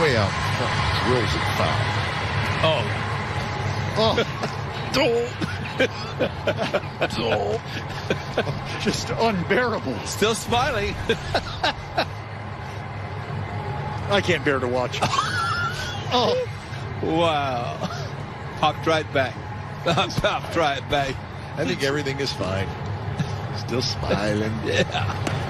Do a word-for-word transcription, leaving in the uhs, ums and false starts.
way out front drills it foul. Oh. Oh. Just unbearable. Still smiling. I can't bear to watch. Oh. Wow. Popped right back. Popped right back. I think everything is fine. Still smiling. Yeah.